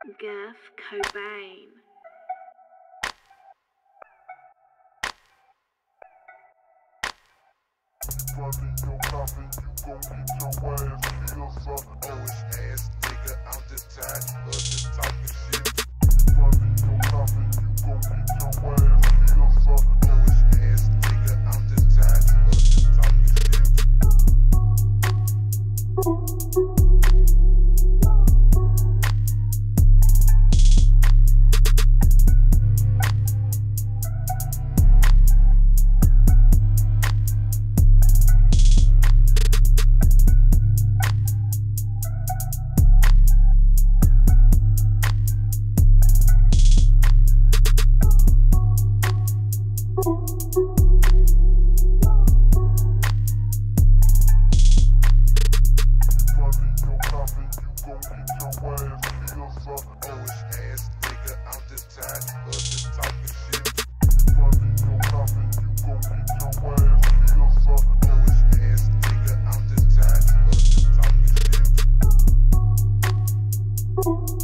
Kurt Cobain. Running your mouth and you gon' get your ass killed, son. Orange ass nigga, I'm just tired of just talking shit. Running your mouth and you gon' get your ass killed, son. Orange ass nigga, I'm just tired of just talking shit. Orange ass nigga, I'm just tired of just talking shit. Running your mouth and you gon' get your ass killed, son. Orange ass nigga, I'm just tired of just talking shit.